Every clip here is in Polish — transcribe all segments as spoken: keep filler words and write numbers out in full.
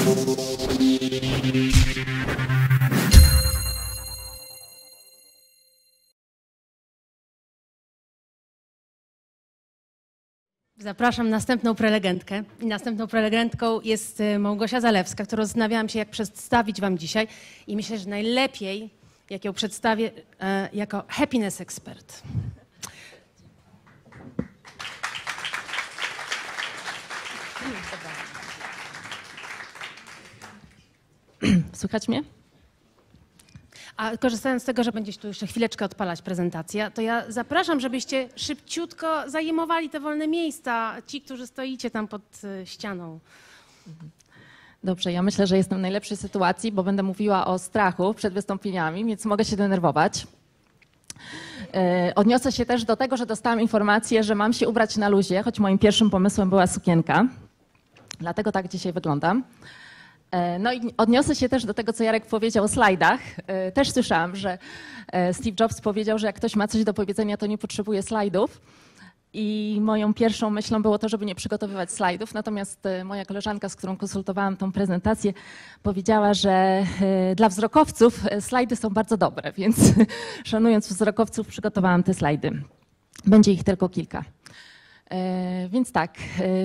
Zapraszam następną prelegentkę. I następną prelegentką jest Małgosia Zalewska, którą zastanawiałam się, jak przedstawić wam dzisiaj. I myślę, że najlepiej, jak ją przedstawię, e, jako happiness expert. Słychać mnie? A korzystając z tego, że będziesz tu jeszcze chwileczkę odpalać prezentację, to ja zapraszam, żebyście szybciutko zajmowali te wolne miejsca, ci, którzy stoicie tam pod ścianą. Dobrze, ja myślę, że jestem w najlepszej sytuacji, bo będę mówiła o strachu przed wystąpieniami, więc mogę się denerwować. Odniosę się też do tego, że dostałam informację, że mam się ubrać na luzie, choć moim pierwszym pomysłem była sukienka. Dlatego tak dzisiaj wyglądam. No i odniosę się też do tego, co Jarek powiedział o slajdach. Też słyszałam, że Steve Jobs powiedział, że jak ktoś ma coś do powiedzenia, to nie potrzebuje slajdów. I moją pierwszą myślą było to, żeby nie przygotowywać slajdów. Natomiast moja koleżanka, z którą konsultowałam tą prezentację, powiedziała, że dla wzrokowców slajdy są bardzo dobre, więc szanując wzrokowców, przygotowałam te slajdy. Będzie ich tylko kilka. Więc tak.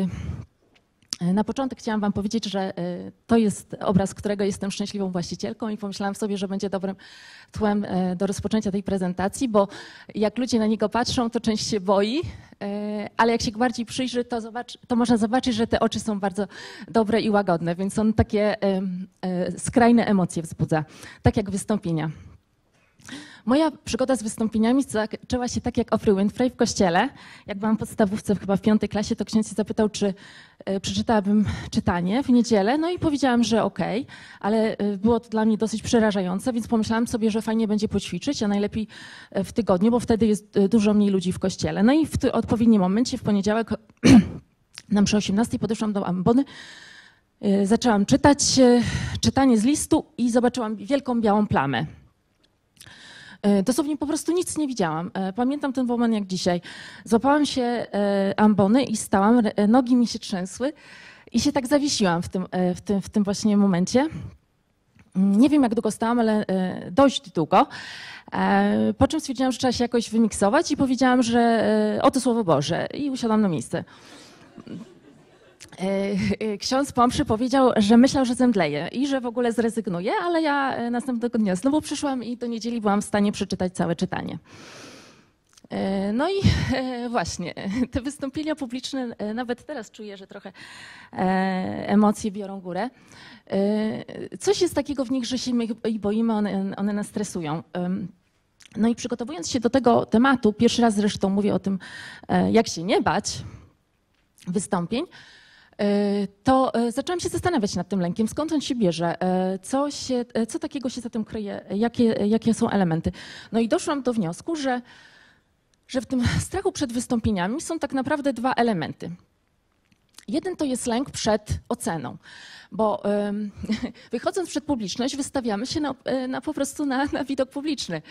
Na początek chciałam wam powiedzieć, że to jest obraz, którego jestem szczęśliwą właścicielką i pomyślałam sobie, że będzie dobrym tłem do rozpoczęcia tej prezentacji, bo jak ludzie na niego patrzą, to część się boi, ale jak się bardziej przyjrzy, to, zobacz, to można zobaczyć, że te oczy są bardzo dobre i łagodne, więc on takie skrajne emocje wzbudza, tak jak wystąpienia. Moja przygoda z wystąpieniami zaczęła się tak jak Oprah Winfrey w kościele. Jak byłam w podstawówce chyba w piątej klasie, to ksiądz się zapytał, czy przeczytałabym czytanie w niedzielę. No i powiedziałam, że okej, okay, ale było to dla mnie dosyć przerażające, więc pomyślałam sobie, że fajnie będzie poćwiczyć, a najlepiej w tygodniu, bo wtedy jest dużo mniej ludzi w kościele. No i w odpowiednim momencie, w poniedziałek na mszy osiemnastej podeszłam do ambony, zaczęłam czytać czytanie z listu i zobaczyłam wielką białą plamę. Dosłownie po prostu nic nie widziałam. Pamiętam ten moment jak dzisiaj. Złapałam się ambony i stałam, nogi mi się trzęsły i się tak zawiesiłam w tym, w tym, w tym właśnie momencie. Nie wiem jak długo stałam, ale dość długo. Po czym stwierdziłam, że trzeba się jakoś wymiksować i powiedziałam, że oto Słowo Boże i usiadłam na miejsce. Ksiądz po mszy powiedział, że myślał, że zemdleję i że w ogóle zrezygnuje, ale ja następnego dnia znowu przyszłam i do niedzieli byłam w stanie przeczytać całe czytanie. No i właśnie, te wystąpienia publiczne, nawet teraz czuję, że trochę emocje biorą górę. Coś jest takiego w nich, że się ich boimy, one, one nas stresują. No i przygotowując się do tego tematu, pierwszy raz zresztą mówię o tym, jak się nie bać wystąpień, to zaczęłam się zastanawiać nad tym lękiem, skąd on się bierze, co, się, co takiego się za tym kryje, jakie, jakie są elementy. No i doszłam do wniosku, że, że w tym strachu przed wystąpieniami są tak naprawdę dwa elementy. Jeden to jest lęk przed oceną, bo um, wychodząc przed publiczność wystawiamy się na, na po prostu na, na widok publiczny.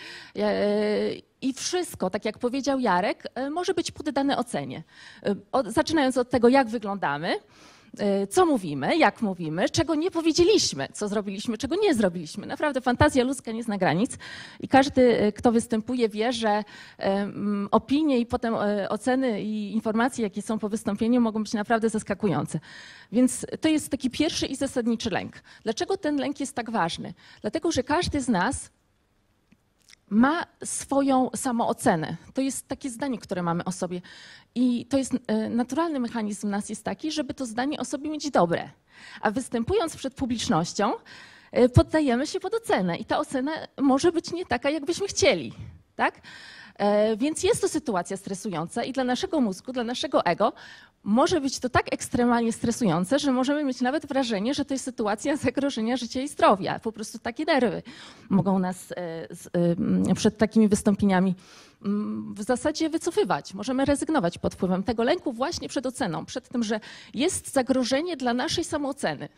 I wszystko, tak jak powiedział Jarek, może być poddane ocenie. Zaczynając od tego, jak wyglądamy, co mówimy, jak mówimy, czego nie powiedzieliśmy, co zrobiliśmy, czego nie zrobiliśmy. Naprawdę fantazja ludzka nie zna granic i każdy, kto występuje, wie, że opinie i potem oceny i informacje, jakie są po wystąpieniu, mogą być naprawdę zaskakujące. Więc to jest taki pierwszy i zasadniczy lęk. Dlaczego ten lęk jest tak ważny? Dlatego, że każdy z nas ma swoją samoocenę. To jest takie zdanie, które mamy o sobie. I to jest naturalny mechanizm w nas jest taki, żeby to zdanie o sobie mieć dobre. A występując przed publicznością, poddajemy się pod ocenę. I ta ocena może być nie taka, jakbyśmy chcieli. Tak? Więc jest to sytuacja stresująca i dla naszego mózgu, dla naszego ego może być to tak ekstremalnie stresujące, że możemy mieć nawet wrażenie, że to jest sytuacja zagrożenia życia i zdrowia. Po prostu takie nerwy mogą nas przed takimi wystąpieniami w zasadzie wycofywać. Możemy rezygnować pod wpływem tego lęku właśnie przed oceną, przed tym, że jest zagrożenie dla naszej samooceny.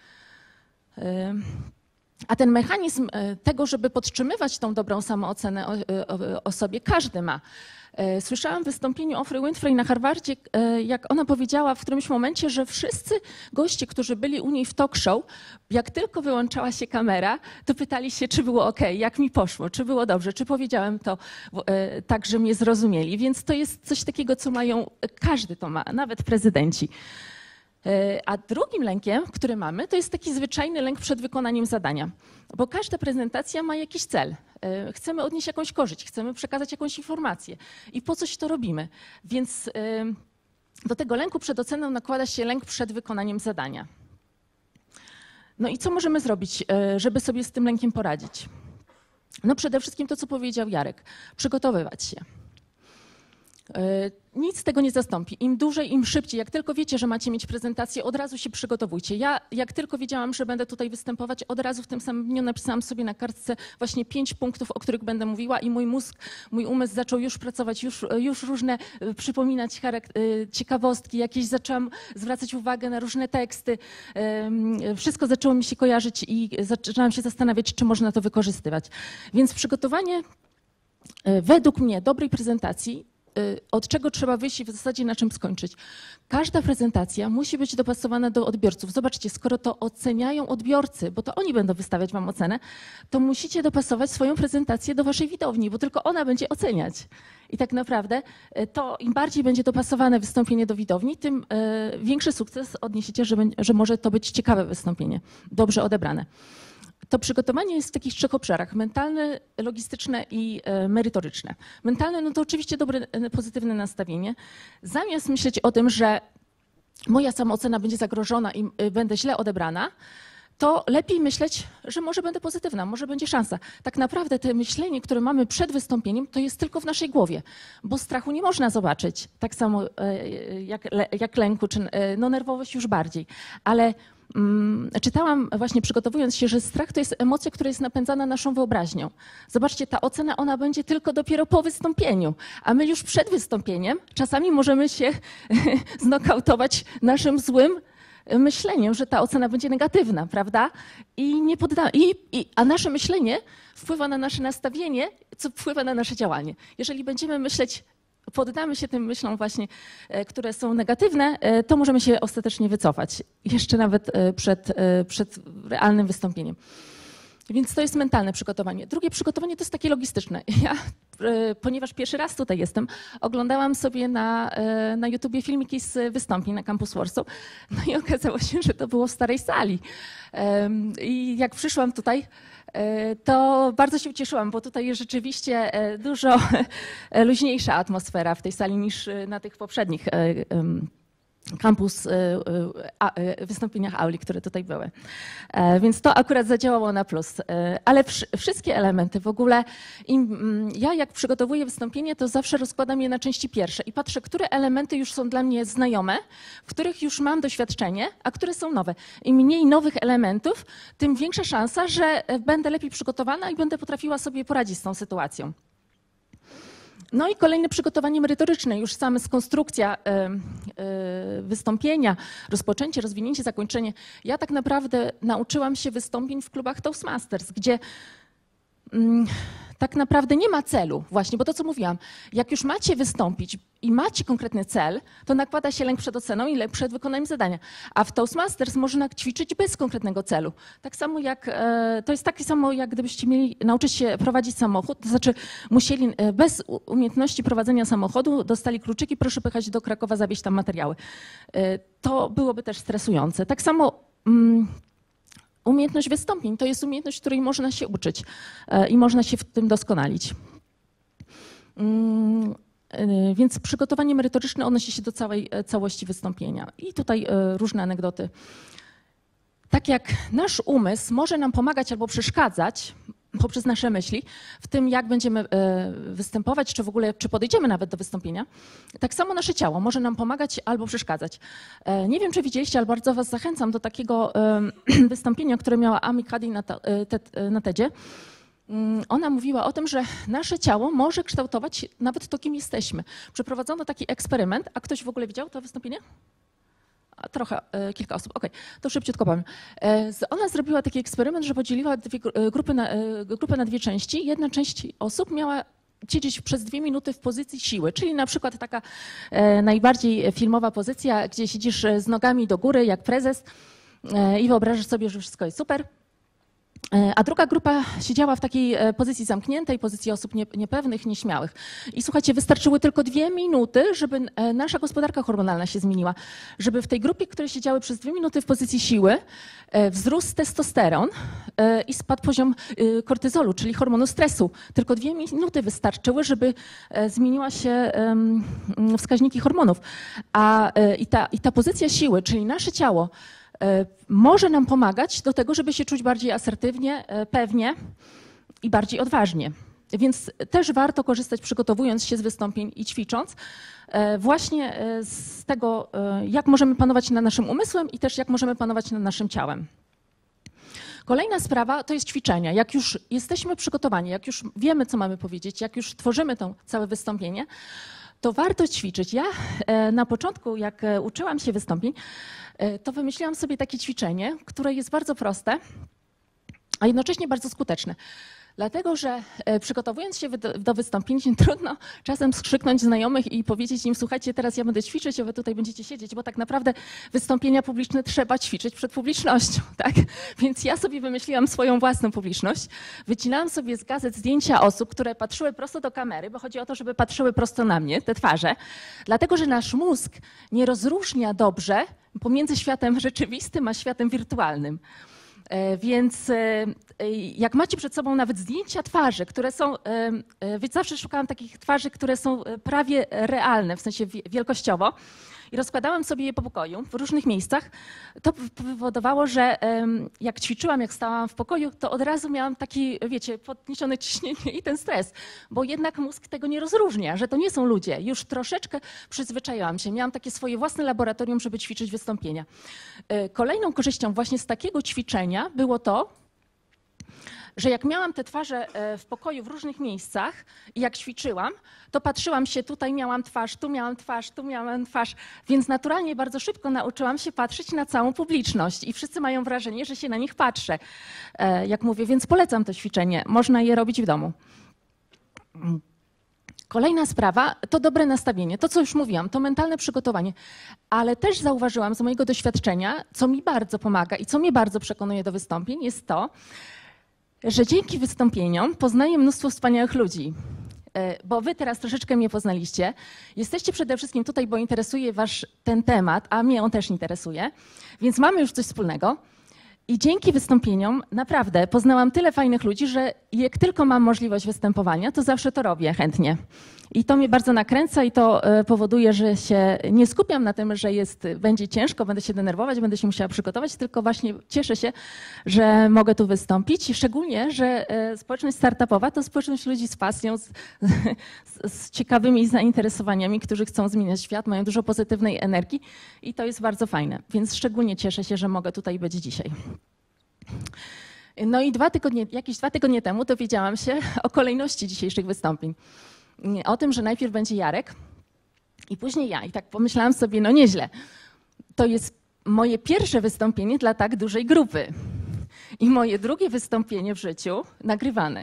A ten mechanizm tego, żeby podtrzymywać tą dobrą samoocenę o, o, o sobie, każdy ma. Słyszałam w wystąpieniu Oprah Winfrey na Harvardzie, jak ona powiedziała w którymś momencie, że wszyscy goście, którzy byli u niej w talk show, jak tylko wyłączała się kamera, to pytali się, czy było ok, jak mi poszło, czy było dobrze, czy powiedziałem to tak, że mnie zrozumieli. Więc to jest coś takiego, co mają, każdy to ma, nawet prezydenci. A drugim lękiem, który mamy, to jest taki zwyczajny lęk przed wykonaniem zadania, bo każda prezentacja ma jakiś cel. Chcemy odnieść jakąś korzyść, chcemy przekazać jakąś informację i po coś to robimy. Więc do tego lęku przed oceną nakłada się lęk przed wykonaniem zadania. No i co możemy zrobić, żeby sobie z tym lękiem poradzić? No przede wszystkim to, co powiedział Jarek, przygotowywać się. Nic z tego nie zastąpi. Im dłużej, im szybciej. Jak tylko wiecie, że macie mieć prezentację, od razu się przygotowujcie. Ja jak tylko wiedziałam, że będę tutaj występować, od razu w tym samym dniu napisałam sobie na kartce właśnie pięć punktów, o których będę mówiła i mój mózg, mój umysł zaczął już pracować, już, już różne przypominać ciekawostki, jakieś zaczęłam zwracać uwagę na różne teksty. Wszystko zaczęło mi się kojarzyć i zaczęłam się zastanawiać, czy można to wykorzystywać. Więc przygotowanie według mnie dobrej prezentacji, od czego trzeba wyjść i w zasadzie na czym skończyć. Każda prezentacja musi być dopasowana do odbiorców. Zobaczcie, skoro to oceniają odbiorcy, bo to oni będą wystawiać wam ocenę, to musicie dopasować swoją prezentację do waszej widowni, bo tylko ona będzie oceniać. I tak naprawdę to im bardziej będzie dopasowane wystąpienie do widowni, tym większy sukces odniesiecie, że, że może to być ciekawe wystąpienie, dobrze odebrane. To przygotowanie jest w takich trzech obszarach: mentalne, logistyczne i merytoryczne. Mentalne, no to oczywiście dobre, pozytywne nastawienie. Zamiast myśleć o tym, że moja samoocena będzie zagrożona i będę źle odebrana, to lepiej myśleć, że może będę pozytywna, może będzie szansa. Tak naprawdę to myślenie, które mamy przed wystąpieniem, to jest tylko w naszej głowie, bo strachu nie można zobaczyć, tak samo jak, jak lęku, czy no nerwowość już bardziej. Ale czytałam właśnie przygotowując się, że strach to jest emocja, która jest napędzana naszą wyobraźnią. Zobaczcie, ta ocena, ona będzie tylko dopiero po wystąpieniu, a my już przed wystąpieniem czasami możemy się znokautować naszym złym myśleniem, że ta ocena będzie negatywna, prawda? I nie podda- i, i, a nasze myślenie wpływa na nasze nastawienie, co wpływa na nasze działanie. Jeżeli będziemy myśleć, poddamy się tym myślom właśnie, które są negatywne, to możemy się ostatecznie wycofać, jeszcze nawet przed, przed realnym wystąpieniem. Więc to jest mentalne przygotowanie. Drugie przygotowanie to jest takie logistyczne. Ja, ponieważ pierwszy raz tutaj jestem, oglądałam sobie na, na YouTubie filmiki z wystąpień na Campus Warsaw. No i okazało się, że to było w starej sali. I jak przyszłam tutaj, to bardzo się ucieszyłam, bo tutaj jest rzeczywiście dużo luźniejsza atmosfera w tej sali niż na tych poprzednich kampus, wystąpieniach auli, które tutaj były. Więc to akurat zadziałało na plus. Ale wszystkie elementy w ogóle, im, ja jak przygotowuję wystąpienie, to zawsze rozkładam je na części pierwsze i patrzę, które elementy już są dla mnie znajome, w których już mam doświadczenie, a które są nowe. Im mniej nowych elementów, tym większa szansa, że będę lepiej przygotowana i będę potrafiła sobie poradzić z tą sytuacją. No i kolejne przygotowanie merytoryczne, już sama konstrukcja y, y, wystąpienia, rozpoczęcie, rozwinięcie, zakończenie. Ja tak naprawdę nauczyłam się wystąpień w klubach Toastmasters, gdzie y, tak naprawdę nie ma celu właśnie, bo to co mówiłam, jak już macie wystąpić i macie konkretny cel, to nakłada się lęk przed oceną i lęk przed wykonaniem zadania. A w Toastmasters można ćwiczyć bez konkretnego celu. Tak samo jak, to jest takie samo, jak gdybyście mieli nauczyć się prowadzić samochód, to znaczy musieli bez umiejętności prowadzenia samochodu, dostali kluczyki, proszę pojechać do Krakowa, zawieźć tam materiały. To byłoby też stresujące. Tak samo mm, umiejętność wystąpień to jest umiejętność, której można się uczyć i można się w tym doskonalić. Mm, Więc przygotowanie merytoryczne odnosi się do całej całości wystąpienia. I tutaj różne anegdoty. Tak jak nasz umysł może nam pomagać albo przeszkadzać poprzez nasze myśli w tym, jak będziemy występować, czy w ogóle, czy podejdziemy nawet do wystąpienia, tak samo nasze ciało może nam pomagać albo przeszkadzać. Nie wiem, czy widzieliście, ale bardzo was zachęcam do takiego wystąpienia, które miała Amy Cuddy na, na TEDzie. Ona mówiła o tym, że nasze ciało może kształtować nawet to, kim jesteśmy. Przeprowadzono taki eksperyment, a ktoś w ogóle widział to wystąpienie? A trochę, kilka osób, okej, okay. To szybciutko powiem. Ona zrobiła taki eksperyment, że podzieliła dwie grupy, na, grupę na dwie części. Jedna część osób miała siedzieć przez dwie minuty w pozycji siły, czyli na przykład taka e, najbardziej filmowa pozycja, gdzie siedzisz z nogami do góry jak prezes e, i wyobrażasz sobie, że wszystko jest super. A druga grupa siedziała w takiej pozycji zamkniętej, pozycji osób niepewnych, nieśmiałych. I słuchajcie, wystarczyły tylko dwie minuty, żeby nasza gospodarka hormonalna się zmieniła. Żeby w tej grupie, które siedziały przez dwie minuty w pozycji siły, wzrósł testosteron i spadł poziom kortyzolu, czyli hormonu stresu. Tylko dwie minuty wystarczyły, żeby zmieniła się wskaźniki hormonów. A i ta, i ta pozycja siły, czyli nasze ciało, może nam pomagać do tego, żeby się czuć bardziej asertywnie, pewnie i bardziej odważnie. Więc też warto korzystać, przygotowując się z wystąpień i ćwicząc, właśnie z tego, jak możemy panować nad naszym umysłem i też jak możemy panować nad naszym ciałem. Kolejna sprawa to jest ćwiczenia. Jak już jesteśmy przygotowani, jak już wiemy, co mamy powiedzieć, jak już tworzymy to całe wystąpienie, to warto ćwiczyć. Ja na początku, jak uczyłam się wystąpień, to wymyśliłam sobie takie ćwiczenie, które jest bardzo proste, a jednocześnie bardzo skuteczne. Dlatego, że przygotowując się do, do wystąpień, trudno czasem skrzyknąć znajomych i powiedzieć im: słuchajcie, teraz ja będę ćwiczyć, a wy tutaj będziecie siedzieć, bo tak naprawdę wystąpienia publiczne trzeba ćwiczyć przed publicznością, tak? Więc ja sobie wymyśliłam swoją własną publiczność. Wycinałam sobie z gazet zdjęcia osób, które patrzyły prosto do kamery, bo chodzi o to, żeby patrzyły prosto na mnie, te twarze, dlatego, że nasz mózg nie rozróżnia dobrze pomiędzy światem rzeczywistym a światem wirtualnym. Więc jak macie przed sobą nawet zdjęcia twarzy, które są, więc zawsze szukałam takich twarzy, które są prawie realne, w sensie wielkościowo, i rozkładałam sobie je po pokoju w różnych miejscach. To powodowało, że jak ćwiczyłam, jak stałam w pokoju, to od razu miałam taki, wiecie, podniesione ciśnienie i ten stres, bo jednak mózg tego nie rozróżnia, że to nie są ludzie. Już troszeczkę przyzwyczaiłam się. Miałam takie swoje własne laboratorium, żeby ćwiczyć wystąpienia. Kolejną korzyścią właśnie z takiego ćwiczenia było to, że jak miałam te twarze w pokoju w różnych miejscach i jak ćwiczyłam, to patrzyłam się, tutaj miałam twarz, tu miałam twarz, tu miałam twarz, więc naturalnie bardzo szybko nauczyłam się patrzeć na całą publiczność i wszyscy mają wrażenie, że się na nich patrzę, jak mówię, więc polecam to ćwiczenie, można je robić w domu. Kolejna sprawa to dobre nastawienie, to co już mówiłam, to mentalne przygotowanie, ale też zauważyłam z mojego doświadczenia, co mi bardzo pomaga i co mnie bardzo przekonuje do wystąpień, jest to, że dzięki wystąpieniom poznaję mnóstwo wspaniałych ludzi, bo wy teraz troszeczkę mnie poznaliście. Jesteście przede wszystkim tutaj, bo interesuje was ten temat, a mnie on też interesuje, więc mamy już coś wspólnego. I dzięki wystąpieniom naprawdę poznałam tyle fajnych ludzi, że jak tylko mam możliwość występowania, to zawsze to robię chętnie. I to mnie bardzo nakręca i to powoduje, że się nie skupiam na tym, że jest, będzie ciężko, będę się denerwować, będę się musiała przygotować, tylko właśnie cieszę się, że mogę tu wystąpić. I szczególnie, że społeczność startupowa to społeczność ludzi z pasją, z, z, z ciekawymi zainteresowaniami, którzy chcą zmieniać świat, mają dużo pozytywnej energii i to jest bardzo fajne. Więc szczególnie cieszę się, że mogę tutaj być dzisiaj. No i dwa tygodnie, jakieś dwa tygodnie temu dowiedziałam się o kolejności dzisiejszych wystąpień. O tym, że najpierw będzie Jarek i później ja. I tak pomyślałam sobie, no nieźle. To jest moje pierwsze wystąpienie dla tak dużej grupy. I moje drugie wystąpienie w życiu nagrywane.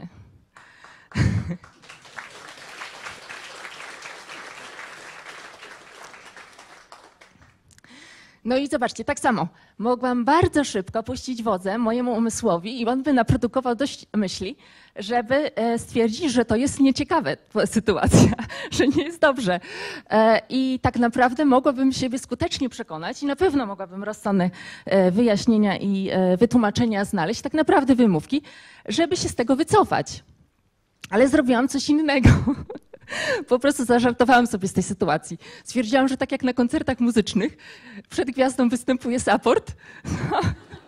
No i zobaczcie, tak samo. Mogłam bardzo szybko puścić wodze mojemu umysłowi i on by naprodukował dość myśli, żeby stwierdzić, że to jest nieciekawa sytuacja, że nie jest dobrze. I tak naprawdę mogłabym siebie skutecznie przekonać i na pewno mogłabym rozsądne wyjaśnienia i wytłumaczenia znaleźć, tak naprawdę wymówki, żeby się z tego wycofać. Ale zrobiłam coś innego. Po prostu zażartowałam sobie z tej sytuacji. Stwierdziłam, że tak jak na koncertach muzycznych przed gwiazdą występuje support. No.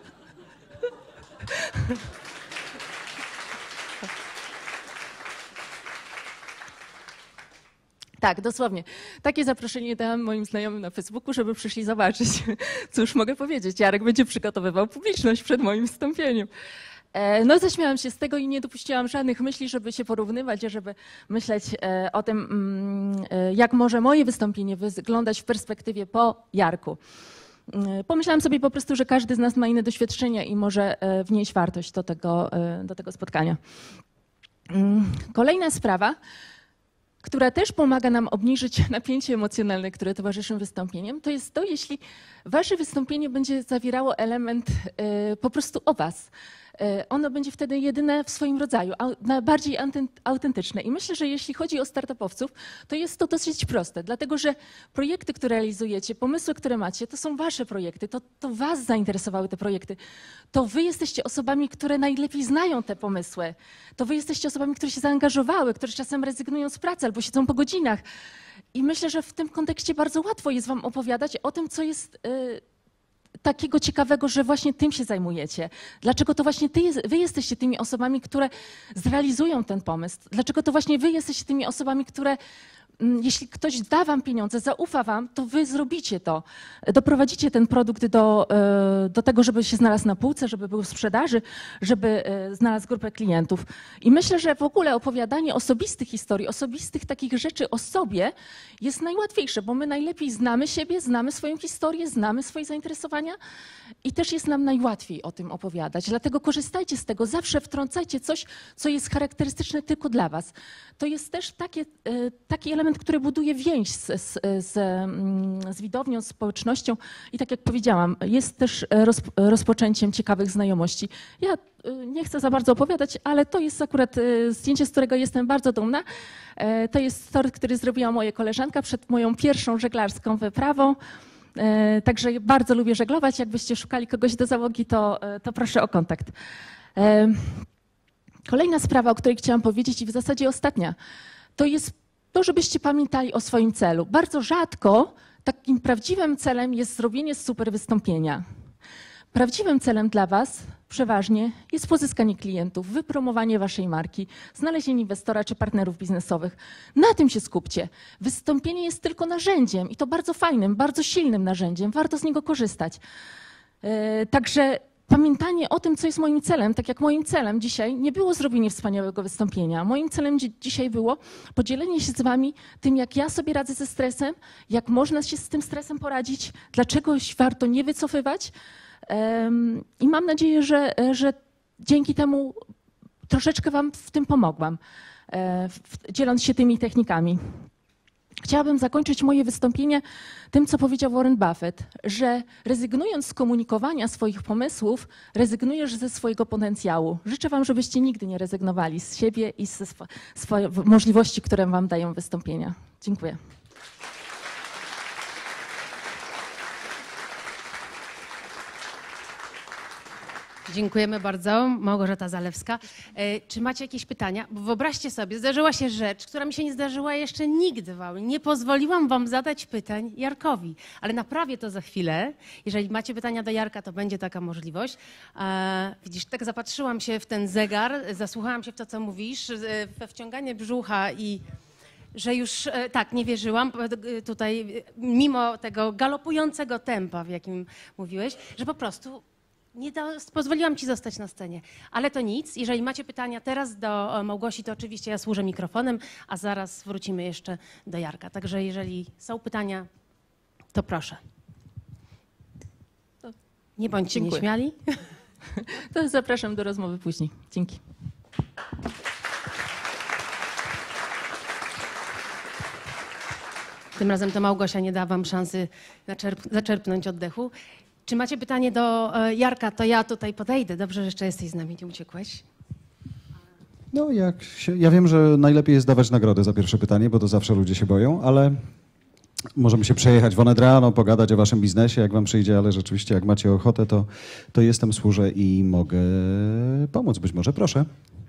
Tak, dosłownie. Takie zaproszenie dałam moim znajomym na Facebooku, żeby przyszli zobaczyć. Cóż mogę powiedzieć, Jarek będzie przygotowywał publiczność przed moim wystąpieniem. No zaśmiałam się z tego i nie dopuściłam żadnych myśli, żeby się porównywać, żeby myśleć o tym, jak może moje wystąpienie wyglądać w perspektywie po Jarku. Pomyślałam sobie po prostu, że każdy z nas ma inne doświadczenia i może wnieść wartość do tego, do tego spotkania. Kolejna sprawa która też pomaga nam obniżyć napięcie emocjonalne, które towarzyszy wystąpieniom, to jest to, jeśli wasze wystąpienie będzie zawierało element y, po prostu o was. Y, ono będzie wtedy jedyne w swoim rodzaju, a najbardziej autentyczne. I myślę, że jeśli chodzi o startupowców, to jest to dosyć proste, dlatego że projekty, które realizujecie, pomysły, które macie, to są wasze projekty, to, to was zainteresowały te projekty. To wy jesteście osobami, które najlepiej znają te pomysły. To wy jesteście osobami, które się zaangażowały, które czasem rezygnują z pracy albo siedzą po godzinach. I myślę, że w tym kontekście bardzo łatwo jest wam opowiadać o tym, co jest y, takiego ciekawego, że właśnie tym się zajmujecie. Dlaczego to właśnie ty, wy jesteście tymi osobami, które zrealizują ten pomysł? Dlaczego to właśnie wy jesteście tymi osobami, które jeśli ktoś da wam pieniądze, zaufa wam, to wy zrobicie to. Doprowadzicie ten produkt do, do tego, żeby się znalazł na półce, żeby był w sprzedaży, żeby znalazł grupę klientów. I myślę, że w ogóle opowiadanie osobistych historii, osobistych takich rzeczy o sobie jest najłatwiejsze, bo my najlepiej znamy siebie, znamy swoją historię, znamy swoje zainteresowania i też jest nam najłatwiej o tym opowiadać. Dlatego korzystajcie z tego, zawsze wtrącajcie coś, co jest charakterystyczne tylko dla was. To jest też takie, taki element, który buduje więź z, z, z, z widownią, z społecznością i tak jak powiedziałam, jest też roz, rozpoczęciem ciekawych znajomości. Ja nie chcę za bardzo opowiadać, ale to jest akurat zdjęcie, z którego jestem bardzo dumna. To jest tort, który zrobiła moja koleżanka przed moją pierwszą żeglarską wyprawą. Także bardzo lubię żeglować. Jakbyście szukali kogoś do załogi, to, to proszę o kontakt. Kolejna sprawa, o której chciałam powiedzieć i w zasadzie ostatnia, to jest to, żebyście pamiętali o swoim celu. Bardzo rzadko takim prawdziwym celem jest zrobienie super wystąpienia. Prawdziwym celem dla was przeważnie jest pozyskanie klientów, wypromowanie waszej marki, znalezienie inwestora czy partnerów biznesowych. Na tym się skupcie. Wystąpienie jest tylko narzędziem i to bardzo fajnym, bardzo silnym narzędziem. Warto z niego korzystać. Yy, także pamiętanie o tym, co jest moim celem, tak jak moim celem dzisiaj nie było zrobienie wspaniałego wystąpienia. Moim celem dzi- dzisiaj było podzielenie się z wami tym, jak ja sobie radzę ze stresem, jak można się z tym stresem poradzić, dlaczego warto nie wycofywać. Um, I mam nadzieję, że, że dzięki temu troszeczkę wam w tym pomogłam, e, w, dzieląc się tymi technikami. Chciałabym zakończyć moje wystąpienie tym, co powiedział Warren Buffett, że rezygnując z komunikowania swoich pomysłów, rezygnujesz ze swojego potencjału. Życzę wam, żebyście nigdy nie rezygnowali z siebie i ze swo- swoich możliwości, które wam dają wystąpienia. Dziękuję. Dziękujemy bardzo. Małgorzata Zalewska. E, czy macie jakieś pytania? Bo wyobraźcie sobie, zdarzyła się rzecz, która mi się nie zdarzyła jeszcze nigdy w auli. Nie pozwoliłam wam zadać pytań Jarkowi, ale naprawię to za chwilę. Jeżeli macie pytania do Jarka, to będzie taka możliwość. E, widzisz, tak zapatrzyłam się w ten zegar, zasłuchałam się w to, co mówisz, e, we wciąganie brzucha i że już e, tak, nie wierzyłam e, tutaj, mimo tego galopującego tempa, w jakim mówiłeś, że po prostu nie da, pozwoliłam ci zostać na scenie, ale to nic. Jeżeli macie pytania teraz do Małgosi, to oczywiście ja służę mikrofonem, a zaraz wrócimy jeszcze do Jarka. Także jeżeli są pytania, to proszę. Nie bądźcie Dziękuję. nieśmiali. To zapraszam do rozmowy później. Dzięki. Tym razem to Małgosia nie da wam szansy zaczerp- zaczerpnąć oddechu. Czy macie pytanie do Jarka, to ja tutaj podejdę. Dobrze, że jeszcze jesteś z nami, nie uciekłeś. No, jak się, ja wiem, że najlepiej jest dawać nagrodę za pierwsze pytanie, bo to zawsze ludzie się boją, ale możemy się przejechać w Onedrano, pogadać o waszym biznesie, jak wam przyjdzie, ale rzeczywiście jak macie ochotę, to, to jestem, służę i mogę pomóc być może. Proszę.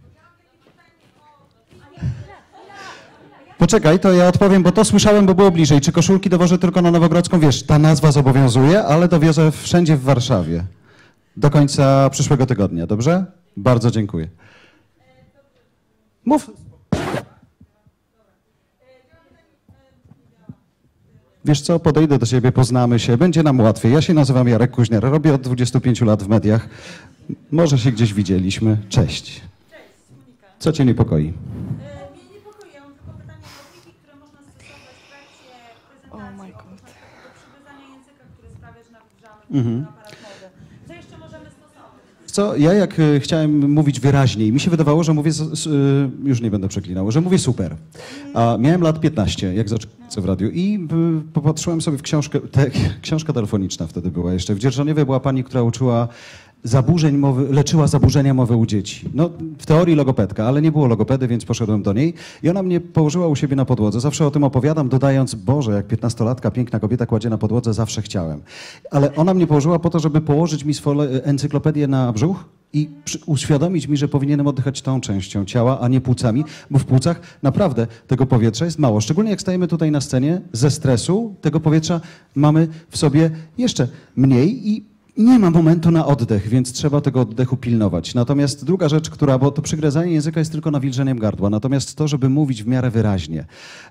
Poczekaj, to ja odpowiem, bo to słyszałem, bo było bliżej. Czy koszulki dowożę tylko na Nowogrodzką? Wiesz, ta nazwa zobowiązuje, ale dowiozę wszędzie w Warszawie. Do końca przyszłego tygodnia, dobrze? Bardzo dziękuję. Mów. Wiesz co, podejdę do ciebie, poznamy się, będzie nam łatwiej. Ja się nazywam Jarek Kuźniar, robię od dwudziestu pięciu lat w mediach. Może się gdzieś widzieliśmy. Cześć. Co cię niepokoi? Mhm. Co jeszcze możemy stosować? Co, ja jak y, chciałem mówić wyraźniej, mi się wydawało, że mówię, z, z, y, już nie będę przeklinał, że mówię super. A miałem lat piętnaście, jak zacząłem w radiu i y, popatrzyłem sobie w książkę, te, książka telefoniczna wtedy była jeszcze. W Dzierżoniowie była pani, która uczyła zaburzeń mowy, leczyła zaburzenia mowy u dzieci. No, w teorii logopedka, ale nie było logopedy, więc poszedłem do niej i ona mnie położyła u siebie na podłodze. Zawsze o tym opowiadam, dodając, Boże, jak piętnastolatka, piękna kobieta kładzie na podłodze, zawsze chciałem. Ale ona mnie położyła po to, żeby położyć mi swoją encyklopedię na brzuch i przy, uświadomić mi, że powinienem oddychać tą częścią ciała, a nie płucami, bo w płucach naprawdę tego powietrza jest mało. Szczególnie jak stajemy tutaj na scenie, ze stresu tego powietrza mamy w sobie jeszcze mniej i nie ma momentu na oddech, więc trzeba tego oddechu pilnować. Natomiast druga rzecz, która, bo to przygryzanie języka jest tylko nawilżeniem gardła, natomiast to, żeby mówić w miarę wyraźnie,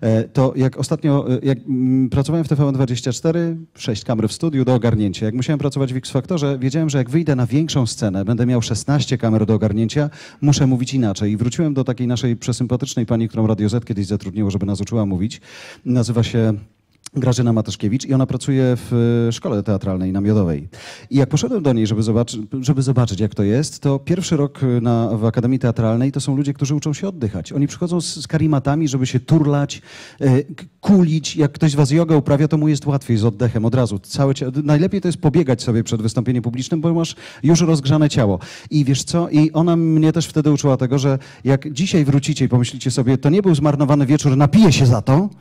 to jak ostatnio, jak pracowałem w T V N dwadzieścia cztery, sześć kamer w studiu do ogarnięcia. Jak musiałem pracować w X Factorze, wiedziałem, że jak wyjdę na większą scenę, będę miał szesnaście kamer do ogarnięcia, muszę mówić inaczej. I wróciłem do takiej naszej przesympatycznej pani, którą Radio Z kiedyś zatrudniło, żeby nas uczyła mówić. Nazywa się Grażyna Matyszkiewicz i ona pracuje w szkole teatralnej na Miodowej. I jak poszedłem do niej, żeby, zobaczy, żeby zobaczyć, jak to jest, to pierwszy rok na, w Akademii Teatralnej to są ludzie, którzy uczą się oddychać. Oni przychodzą z, z karimatami, żeby się turlać, e, kulić. Jak ktoś z was jogę uprawia, to mu jest łatwiej z oddechem od razu. Całe cie... Najlepiej to jest pobiegać sobie przed wystąpieniem publicznym, bo masz już rozgrzane ciało. I wiesz co? I ona mnie też wtedy uczyła tego, że jak dzisiaj wrócicie i pomyślicie sobie, to nie był zmarnowany wieczór, napiję się za to,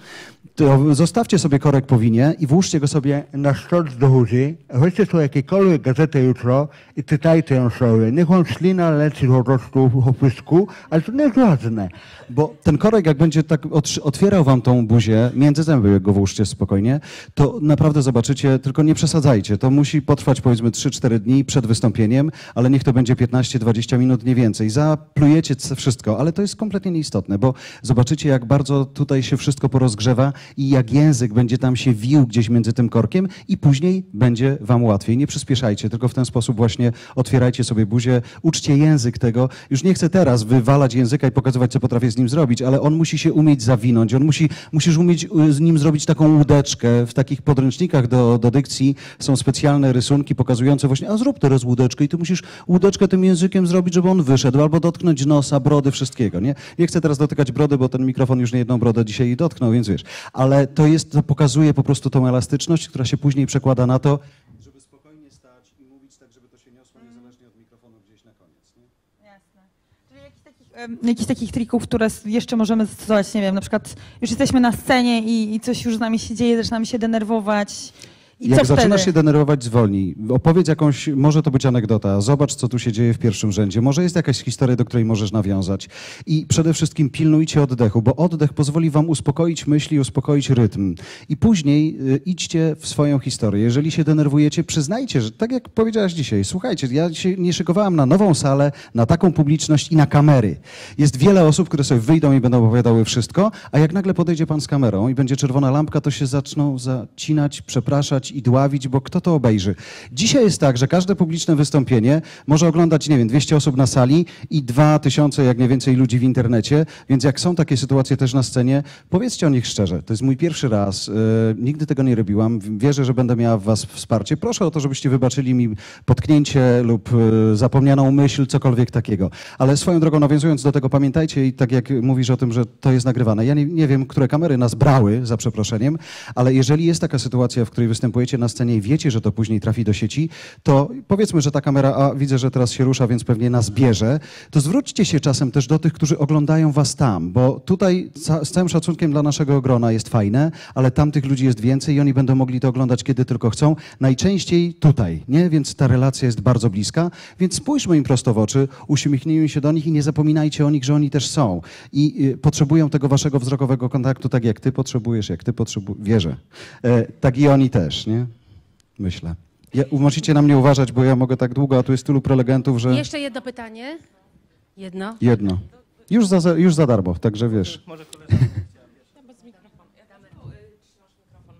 to zostawcie sobie korek po winie i włóżcie go sobie na sztorc do buzi, weźcie sobie jakiekolwiek gazetę jutro i czytajcie ją sobie. Niech on ślina leci po prostu w opysku, ale to nie jest ważne. Bo ten korek, jak będzie tak otwierał wam tą buzię, między zęby jak go włóżcie spokojnie, to naprawdę zobaczycie, tylko nie przesadzajcie. To musi potrwać powiedzmy trzy cztery dni przed wystąpieniem, ale niech to będzie piętnaście dwadzieścia minut, nie więcej. Zaplujecie wszystko, ale to jest kompletnie nieistotne, bo zobaczycie, jak bardzo tutaj się wszystko porozgrzewa i jak język będzie tam się wił gdzieś między tym korkiem i później będzie wam łatwiej. Nie przyspieszajcie, tylko w ten sposób właśnie otwierajcie sobie buzię, uczcie język tego. Już nie chcę teraz wywalać języka i pokazywać, co potrafię z nim zrobić, ale on musi się umieć zawinąć, on musi, musisz umieć z nim zrobić taką łódeczkę. W takich podręcznikach do, do dykcji są specjalne rysunki pokazujące właśnie, a zrób teraz łódeczkę i ty musisz łódeczkę tym językiem zrobić, żeby on wyszedł, albo dotknąć nosa, brody, wszystkiego, nie? Nie chcę teraz dotykać brody, bo ten mikrofon już nie jedną brodę dzisiaj dotknął, więc wiesz. Ale to jest, to pokazuje po prostu tą elastyczność, która się później przekłada na to, żeby spokojnie stać i mówić tak, żeby to się niosło niezależnie od mikrofonu gdzieś na koniec. Nie? Jasne. Czyli jakichś takich, em, jakichś takich trików, które s- jeszcze możemy zastosować, nie wiem, na przykład już jesteśmy na scenie i, i coś już z nami się dzieje, zaczynamy się denerwować. I Jak co zaczynasz wtedy? się denerwować, zwolnij. Opowiedz jakąś, może to być anegdota, zobacz, co tu się dzieje w pierwszym rzędzie. Może jest jakaś historia, do której możesz nawiązać. I przede wszystkim pilnujcie oddechu, bo oddech pozwoli wam uspokoić myśli, uspokoić rytm. I później y, idźcie w swoją historię. Jeżeli się denerwujecie, przyznajcie, że tak jak powiedziałaś dzisiaj, słuchajcie, ja się nie szykowałam na nową salę, na taką publiczność i na kamery. Jest wiele osób, które sobie wyjdą i będą opowiadały wszystko, a jak nagle podejdzie pan z kamerą i będzie czerwona lampka, to się zaczną zacinać, przepraszać i dławić, bo kto to obejrzy? Dzisiaj jest tak, że każde publiczne wystąpienie może oglądać, nie wiem, dwieście osób na sali i dwa tysiące, jak nie więcej, ludzi w internecie, więc jak są takie sytuacje też na scenie, powiedzcie o nich szczerze. To jest mój pierwszy raz, yy, nigdy tego nie robiłam, wierzę, że będę miała w was wsparcie. Proszę o to, żebyście wybaczyli mi potknięcie lub yy, zapomnianą myśl, cokolwiek takiego. Ale swoją drogą, nawiązując do tego, pamiętajcie i tak jak mówisz o tym, że to jest nagrywane. Ja nie, nie wiem, które kamery nas brały, za przeproszeniem, ale jeżeli jest taka sytuacja, w której występujecie na scenie i wiecie, że to później trafi do sieci, to powiedzmy, że ta kamera, a widzę, że teraz się rusza, więc pewnie nas bierze, to zwróćcie się czasem też do tych, którzy oglądają was tam, bo tutaj ca- z całym szacunkiem dla naszego grona jest fajne, ale tamtych ludzi jest więcej i oni będą mogli to oglądać kiedy tylko chcą, najczęściej tutaj, nie? Więc ta relacja jest bardzo bliska, więc spójrzmy im prosto w oczy, uśmiechnijmy się do nich i nie zapominajcie o nich, że oni też są i y, potrzebują tego waszego wzrokowego kontaktu, tak jak ty potrzebujesz, jak ty potrzebujesz, wierzę, e, tak i oni też, nie? Myślę. Ja, musicie na mnie uważać, bo ja mogę tak długo, a tu jest tylu prelegentów, że... Jeszcze jedno pytanie. Jedno. Jedno. Już za, już za darmo, także wiesz.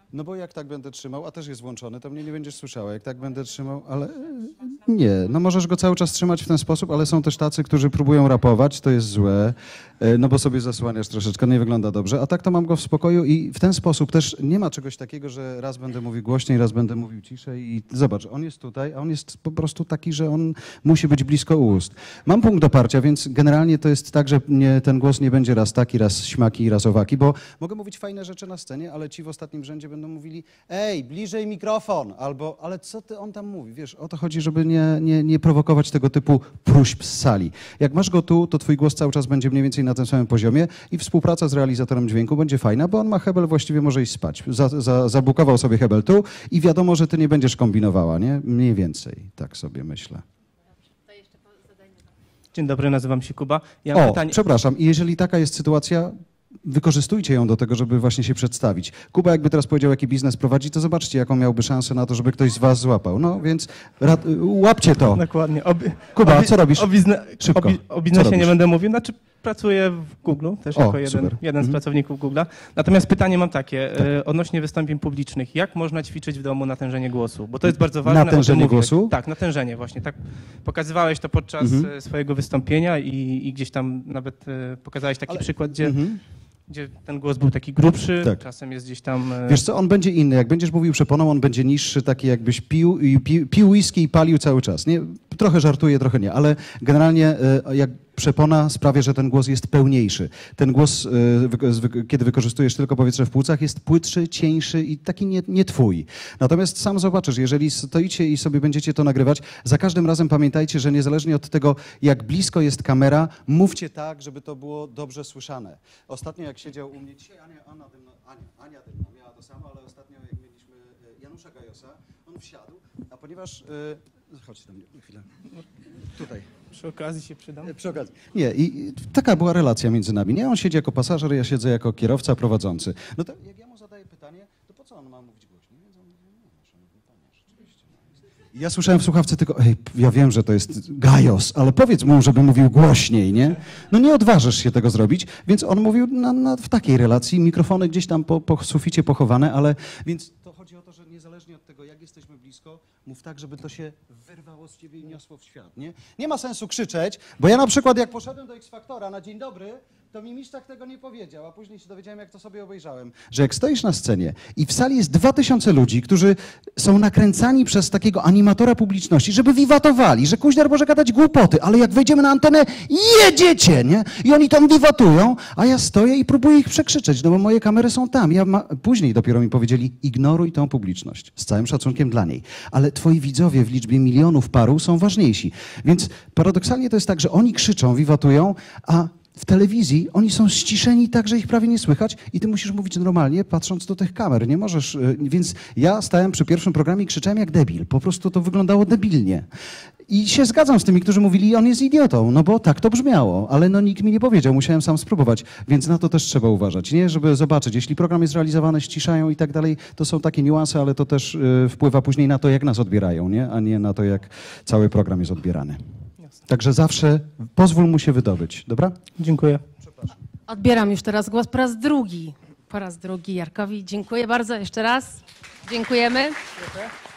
No bo jak tak będę trzymał, a też jest włączony, to mnie nie będziesz słyszała. Jak tak będę trzymał, ale e, nie. No możesz go cały czas trzymać w ten sposób, ale są też tacy, którzy próbują rapować, to jest złe, e, no bo sobie zasłaniasz troszeczkę, nie wygląda dobrze. A tak to mam go w spokoju i w ten sposób też nie ma czegoś takiego, że raz będę mówił głośniej, raz będę mówił ciszej i zobacz, on jest tutaj, a on jest po prostu taki, że on musi być blisko ust. Mam punkt doparcia, więc generalnie to jest tak, że nie, ten głos nie będzie raz taki, raz śmaki, raz owaki, bo mogę mówić fajne rzeczy na scenie, ale ci w ostatnim rzędzie będą mówili: ej, bliżej mikrofon, albo ale co ty on tam mówi? Wiesz, o to chodzi, żeby nie, nie, nie prowokować tego typu próśb z sali. Jak masz go tu, to twój głos cały czas będzie mniej więcej na tym samym poziomie i współpraca z realizatorem dźwięku będzie fajna, bo on ma hebel, właściwie może iść spać. Za, za, zabukował sobie hebel tu i wiadomo, że ty nie będziesz kombinowała, nie? Mniej więcej, tak sobie myślę. Dzień dobry, nazywam się Kuba. Ja mam O, pytanie. przepraszam, i jeżeli taka jest sytuacja, wykorzystujcie ją do tego, żeby właśnie się przedstawić. Kuba jakby teraz powiedział, jaki biznes prowadzi, to zobaczcie, jaką miałby szansę na to, żeby ktoś z was złapał. No więc rad, łapcie to. Dokładnie. O, bi- Kuba, o, bi- co robisz? O, bizne- Szybko. o, bi- o Co biznesie robisz? nie będę mówił. Znaczy pracuję w Google, też O, jako jeden, super. jeden z Mhm. pracowników Google'a. Natomiast pytanie mam takie, e, odnośnie wystąpień publicznych. Jak można ćwiczyć w domu natężenie głosu? Bo to jest bardzo ważne. o tym Natężenie mówiłeś. głosu? Tak, natężenie właśnie. Tak pokazywałeś to podczas Mhm. e, swojego wystąpienia i, i gdzieś tam nawet e, pokazałeś taki Ale- przykład, gdzie, Mhm. gdzie ten głos był taki grubszy, Tak. czasem jest gdzieś tam... e, Wiesz co, on będzie inny. Jak będziesz mówił przeponą, on będzie niższy, taki jakbyś pił, i pi, pił whisky i palił cały czas. Nie? Trochę żartuję, trochę nie, ale generalnie e, jak przepona sprawia, że ten głos jest pełniejszy. Ten głos, e, wy, wy, kiedy wykorzystujesz tylko powietrze w płucach, jest płytszy, cieńszy i taki nie, nie twój. Natomiast sam zobaczysz, jeżeli stoicie i sobie będziecie to nagrywać, za każdym razem pamiętajcie, że niezależnie od tego, jak blisko jest kamera, mówcie tak, żeby to było dobrze słyszane. Ostatnio jak siedział u mnie, dzisiaj Ania, Anna Dymna, Ania, Ania Dymna miała to samo, ale ostatnio jak mieliśmy e, Janusza Gajosa, on wsiadł, a ponieważ... E, chodź do mnie na chwilę. Tutaj. Przy okazji się przydam. Przy okazji. Nie, i i taka była relacja między nami. Nie, on siedzi jako pasażer, ja siedzę jako kierowca prowadzący. No to jak ja mu zadaję pytanie, to po co on ma mówić głośniej? Więc on mówi: nie, szanowny panie, rzeczywiście. I ja słyszałem w słuchawce tylko: ej, ja wiem, że to jest Gajos, ale powiedz mu, żeby mówił głośniej, nie? No nie odważysz się tego zrobić, więc on mówił na, na, w takiej relacji, mikrofony gdzieś tam po, po suficie pochowane, ale więc to chodzi o to, że niezależnie od tego, jak jesteśmy blisko, mów tak, żeby to się wyrwało z ciebie i niosło w świat, nie? Nie ma sensu krzyczeć, bo ja na przykład jak poszedłem do X-Faktora na dzień dobry, to mi Miszczak tego nie powiedział, a później się dowiedziałem, jak to sobie obejrzałem, że jak stoisz na scenie i w sali jest dwa tysiące ludzi, którzy są nakręcani przez takiego animatora publiczności, żeby wiwatowali, że kuźner może gadać głupoty, ale jak wejdziemy na antenę, jedziecie, nie? I oni tam wiwatują, a ja stoję i próbuję ich przekrzyczeć, no bo moje kamery są tam. Ja ma... Później dopiero mi powiedzieli: ignoruj tą publiczność, z całym szacunkiem dla niej. Ale twoi widzowie w liczbie milionów paru są ważniejsi. Więc paradoksalnie to jest tak, że oni krzyczą, wiwatują, a w telewizji oni są ściszeni tak, że ich prawie nie słychać i ty musisz mówić normalnie, patrząc do tych kamer. Nie możesz... y, Więc ja stałem przy pierwszym programie i krzyczałem jak debil. Po prostu to wyglądało debilnie. I się zgadzam z tymi, którzy mówili: on jest idiotą, no bo tak to brzmiało. Ale no nikt mi nie powiedział, musiałem sam spróbować. Więc na to też trzeba uważać, nie? Żeby zobaczyć, jeśli program jest realizowany, ściszają i tak dalej, to są takie niuanse, ale to też y, wpływa później na to, jak nas odbierają, nie? A nie na to, jak cały program jest odbierany. Także zawsze pozwól mu się wydobyć, dobra? Dziękuję. Odbieram już teraz głos po raz drugi. Po raz drugi Jarkowi. Dziękuję bardzo jeszcze raz. Dziękujemy.